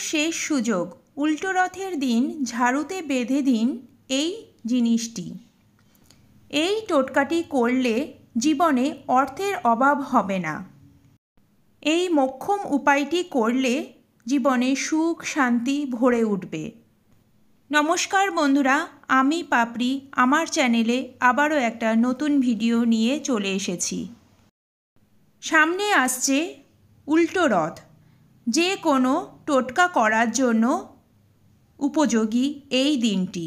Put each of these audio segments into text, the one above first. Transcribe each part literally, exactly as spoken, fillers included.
শেষ সুযোগ, উল্টো রথের দিন ঝাড়ুতে বেঁধে দিন এই জিনিসটি। এই টোটকাটি করলে জীবনে অর্থের অভাব হবে না। এই মোক্ষম উপায়টি করলে জীবনে সুখ শান্তি ভরে উঠবে। নমস্কার বন্ধুরা, আমি পাপড়ি আমার চ্যানেলে আবারও একটা নতুন ভিডিও নিয়ে চলে এসেছি। সামনে আসছে উল্টো রথ, যে কোনো টোটকা করার জন্য উপযোগী এই দিনটি।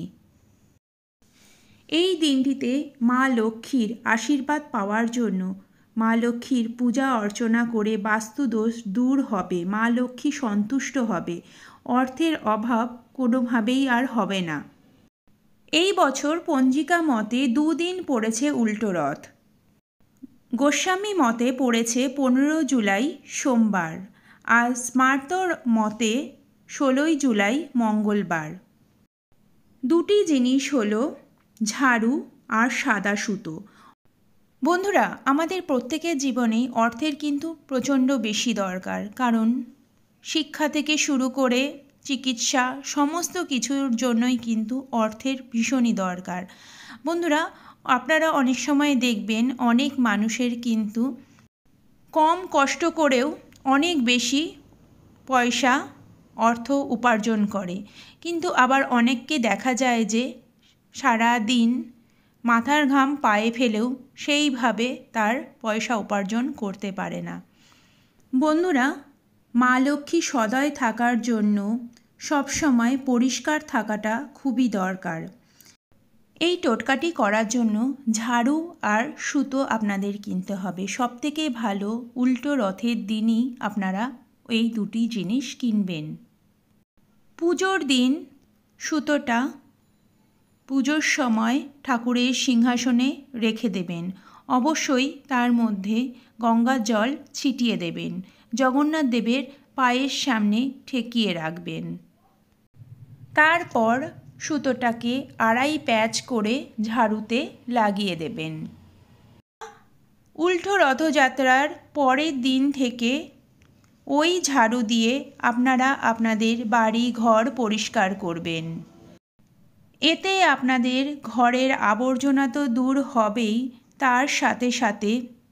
এই দিনটিতে মা লক্ষ্মীর আশীর্বাদ পাওয়ার জন্য মা লক্ষ্মীর পূজা অর্চনা করে বাস্তুদোষ দূর হবে, মা লক্ষ্মী সন্তুষ্ট হবে, অর্থের অভাব কোনোভাবেই আর হবে না। এই বছর পঞ্জিকা মতে দুদিন পড়েছে উল্টো রথ। গোস্বামী মতে পড়েছে পনেরো জুলাই সোমবার, আর স্মার্তর মতে ষোলোই জুলাই মঙ্গলবার। দুটি জিনিস হলো ঝাড়ু আর সাদা সুতো। বন্ধুরা, আমাদের প্রত্যেকের জীবনেই অর্থের কিন্তু প্রচণ্ড বেশি দরকার, কারণ শিক্ষা থেকে শুরু করে চিকিৎসা সমস্ত কিছুর জন্যই কিন্তু অর্থের ভীষণই দরকার। বন্ধুরা, আপনারা অনেক সময় দেখবেন অনেক মানুষের কিন্তু কম কষ্ট করেও অনেক বেশি পয়সা অর্থ উপার্জন করে, কিন্তু আবার অনেককে দেখা যায় যে সারা দিন মাথার ঘাম পায়ে ফেলেও সেইভাবে তার পয়সা উপার্জন করতে পারে না। বন্ধুরা, মা লক্ষ্মী সদয় থাকার জন্য সবসময় পরিষ্কার থাকাটা খুবই দরকার। এই টোটকাটি করার জন্য ঝাড়ু আর সুতো আপনাদের কিনতে হবে। সবথেকে ভালো উল্টো রথের দিনই আপনারা এই দুটি জিনিস কিনবেন। পুজোর দিন সুতোটা পুজোর সময় ঠাকুরের সিংহাসনে রেখে দেবেন। অবশ্যই তার মধ্যে গঙ্গার জল ছিটিয়ে দেবেন। জগন্নাথ দেবের পায়ের সামনে ঠেকিয়ে রাখবেন। তারপর সুতোটাকে আড়াই প্যাচ করে ঝাড়ুতে লাগিয়ে দেবেন। উল্টো রথযাত্রার পরের দিন থেকে ওই ঝাড়ু দিয়ে আপনারা আপনাদের বাড়ি ঘর পরিষ্কার করবেন। এতে আপনাদের ঘরের আবর্জনা তো দূর হবেই, তার সাথে সাথে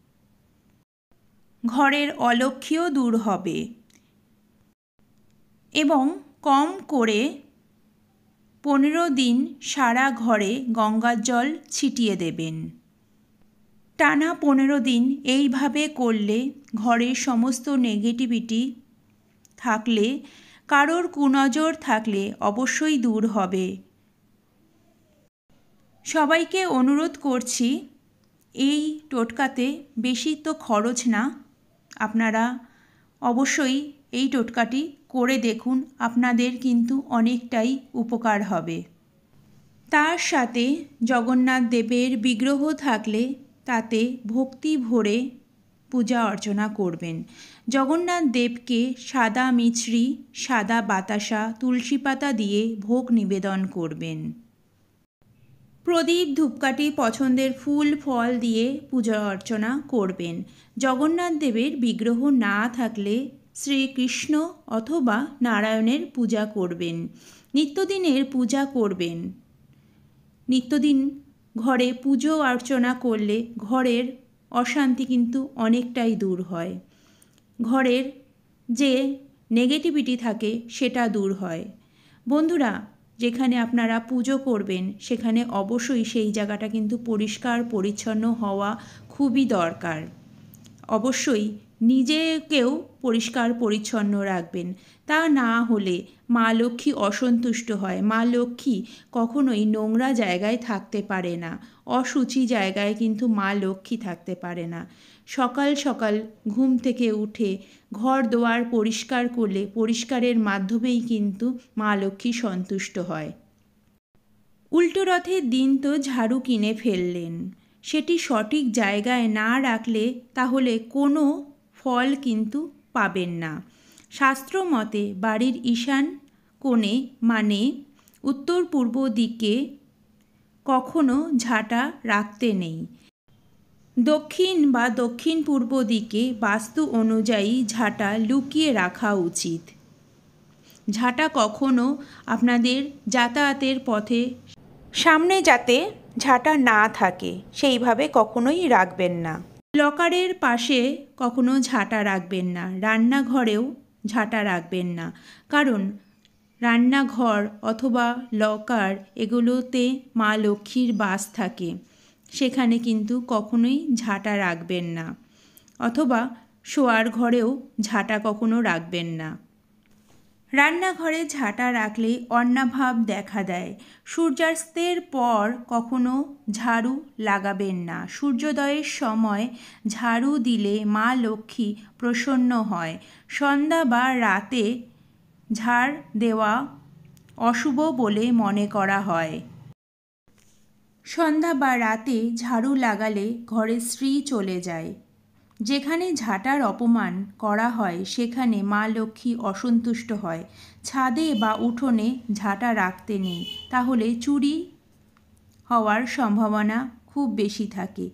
ঘরের অলক্ষ্মীও দূর হবে। এবং কম করে পনেরো দিন সারা ঘরে গঙ্গার জল ছিটিয়ে দেবেন। টানা পনেরো দিন এইভাবে করলে ঘরের সমস্ত নেগেটিভিটি থাকলে, কারোর কুনজর থাকলে অবশ্যই দূর হবে। সবাইকে অনুরোধ করছি, এই টোটকাতে বেশি তো খরচ না, আপনারা অবশ্যই এই টোটকাটি করে দেখুন, আপনাদের কিন্তু অনেকটাই উপকার হবে। তার সাথে জগন্নাথ দেবের বিগ্রহ থাকলে তাতে ভক্তি ভরে পূজা অর্চনা করবেন। জগন্নাথ দেবকে সাদা মিছরি, সাদা বাতাসা, তুলসী পাতা দিয়ে ভোগ নিবেদন করবেন। প্রদীপ ধূপকাঠি পছন্দের ফুল ফল দিয়ে পূজা অর্চনা করবেন। জগন্নাথ দেবের বিগ্রহ না থাকলে শ্রীকৃষ্ণ অথবা নারায়ণের পূজা করবেন। নিত্যদিনের পূজা করবেন। নিত্যদিন ঘরে পুজো অর্চনা করলে ঘরের অশান্তি কিন্তু অনেকটাই দূর হয়। ঘরের যে নেগেটিভিটি থাকে সেটা দূর হয়। বন্ধুরা, যেখানে আপনারা পুজো করবেন সেখানে অবশ্যই সেই জায়গাটা কিন্তু পরিষ্কার পরিচ্ছন্ন হওয়া খুবই দরকার। অবশ্যই নিজেকেও পরিষ্কার পরিচ্ছন্ন রাখবেন। তা না হলে মা লক্ষ্মী অসন্তুষ্ট হয়। মা লক্ষ্মী কখনোই নোংরা জায়গায় থাকতে পারে না, অশুচি জায়গায় কিন্তু মা লক্ষ্মী থাকতে পারে না। সকাল সকাল ঘুম থেকে উঠে ঘর দোয়ার পরিষ্কার করলে পরিষ্কারের মাধ্যমেই কিন্তু মা লক্ষ্মী সন্তুষ্ট হয়। উল্টো রথের দিন তো ঝাড়ু কিনে ফেললেন, সেটি সঠিক জায়গায় না রাখলে তাহলে কোনো ফল কিন্তু পাবেন না। শাস্ত্র মতে বাড়ির ঈশান কোণে মানে উত্তর পূর্ব দিকে কখনো ঝাঁটা রাখতে নেই। দক্ষিণ বা দক্ষিণ পূর্ব দিকে বাস্তু অনুযায়ী ঝাঁটা লুকিয়ে রাখা উচিত। ঝাঁটা কখনো আপনাদের যাতায়াতের পথে সামনে যাতে ঝাঁটা না থাকে সেইভাবে কখনোই রাখবেন না। লকারের পাশে কখনো ঝাঁটা রাখবেন না। রান্নাঘরেও ঝাঁটা রাখবেন না, কারণ রান্নাঘর অথবা লকার এগুলোতে মা লক্ষ্মীর বাস থাকে, সেখানে কিন্তু কখনোই ঝাঁটা রাখবেন না। অথবা শোয়ার ঘরেও ঝাঁটা কখনো রাখবেন না। রান্নাঘরে ঝাঁটা রাখলে অন্নাভাব দেখা দেয়। সূর্যাস্তের পর কখনো ঝাড়ু লাগাবেন না। সূর্যোদয়ের সময় ঝাড়ু দিলে মা লক্ষ্মী প্রসন্ন হয়। সন্ধ্যা বা রাতে ঝাড় দেওয়া অশুভ বলে মনে করা হয়। সন্ধ্যা বা রাতে ঝাড়ু লাগালে ঘরে শ্রী চলে যায়। যেখানে ঝাঁটার অপমান করা হয় সেখানে মা লক্ষ্মী অসন্তুষ্ট হয়। ছাদে বা উঠোনে ঝাঁটা রাখতে নেই, তাহলে চুরি হওয়ার সম্ভাবনা খুব বেশি থাকে।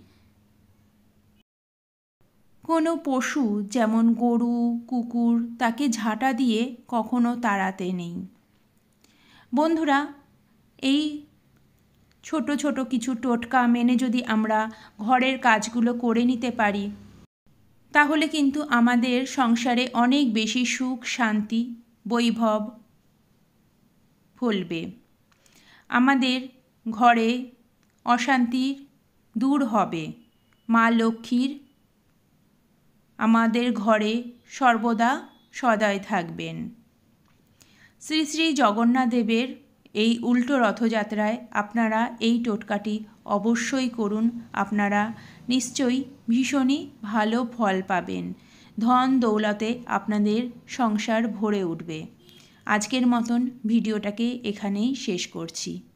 কোনো পশু যেমন গরু, কুকুর, তাকে ঝাঁটা দিয়ে কখনো তাড়াতে নেই। বন্ধুরা, এই ছোট ছোট কিছু টোটকা মেনে যদি আমরা ঘরের কাজগুলো করে নিতে পারি, তাহলে কিন্তু আমাদের সংসারে অনেক বেশি সুখ, শান্তি, বৈভব ফলবে। আমাদের ঘরে অশান্তি দূর হবে। মা লক্ষ্মীর আমাদের ঘরে সর্বদা সদয় থাকবেন। শ্রী শ্রী জগন্নাথ দেবের এই উল্টো রথযাত্রায় আপনারা এই টোটকাটি অবশ্যই করুন। আপনারা নিশ্চয়ই ভীষণই ভালো ফল পাবেন। ধন দৌলতে আপনাদের সংসার ভরে উঠবে। আজকের মতন ভিডিওটাকে এখানেই শেষ করছি।